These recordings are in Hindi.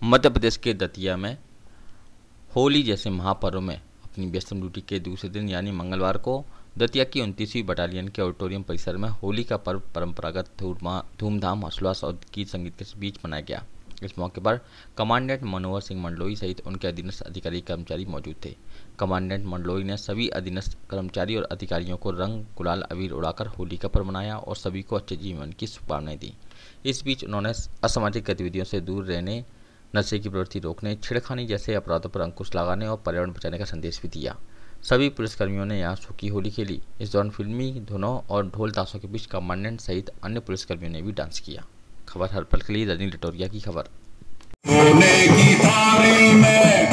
मध्य प्रदेश के दतिया में होली जैसे महापर्व में अपनी व्यस्तम ड्यूटी के दूसरे दिन यानी मंगलवार को दतिया की 29वीं बटालियन के ऑडिटोरियम परिसर में होली का पर्व परंपरागत धूमधाम हर्षोल्लास और गीत संगीत के बीच मनाया गया। इस मौके पर कमांडेंट मनोहर सिंह मंडलोई सहित उनके अधीनस्थ अधिकारी कर्मचारी मौजूद थे। कमांडेंट मंडलोई ने सभी अधीनस्थ कर्मचारी और अधिकारियों को रंग गुलाल अबीर उड़ाकर होली का पर्व मनाया और सभी को अच्छे जीवन की शुभकामनाएं दी। इस बीच उन्होंने असामाजिक गतिविधियों से दूर रहने, नशे की प्रवृत्ति रोकने, छेड़खानी जैसे अपराधों पर अंकुश लगाने और पर्यावरण बचाने का संदेश भी दिया। सभी पुलिसकर्मियों ने यहाँ सूखी होली खेली। इस दौरान फिल्मी धुनों और ढोल ताशों के बीच कमांडेंट सहित अन्य पुलिसकर्मियों ने भी डांस किया। खबर हर पल के लिए रजनी लिटोरिया की खबर। सोने की थाली में,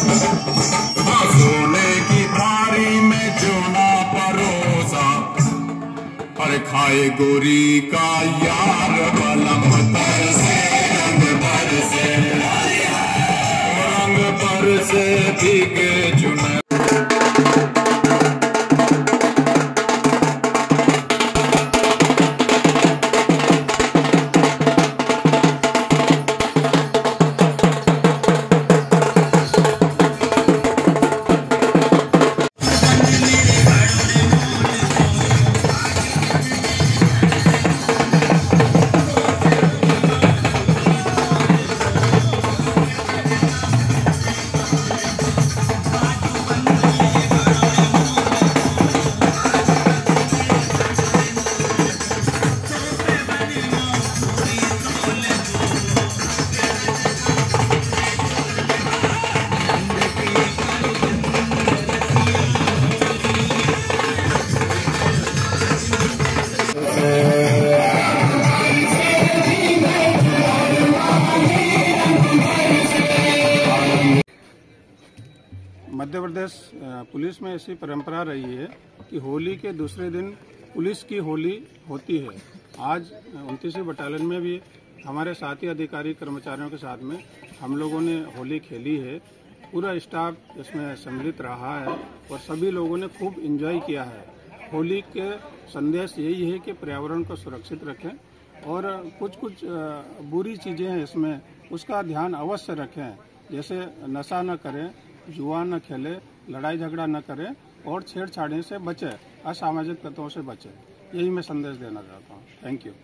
सोने की थाली में जोना परोसा, और खाए गोरी का यार बलम तर से रंग पर से भीगे चुन। मध्य प्रदेश पुलिस में ऐसी परंपरा रही है कि होली के दूसरे दिन पुलिस की होली होती है। आज 29वीं बटालियन में भी हमारे साथी अधिकारी कर्मचारियों के साथ में हम लोगों ने होली खेली है। पूरा स्टाफ इसमें सम्मिलित रहा है और सभी लोगों ने खूब एंजॉय किया है। होली के संदेश यही है कि पर्यावरण को सुरक्षित रखें और कुछ बुरी चीज़ें हैं इसमें, उसका ध्यान अवश्य रखें। जैसे नशा न करें, जुआ न खेले, लड़ाई झगड़ा न करें और छेड़छाड़ी से बचें, असामाजिक तत्वों से बचें। यही मैं संदेश देना चाहता हूँ। Thank you.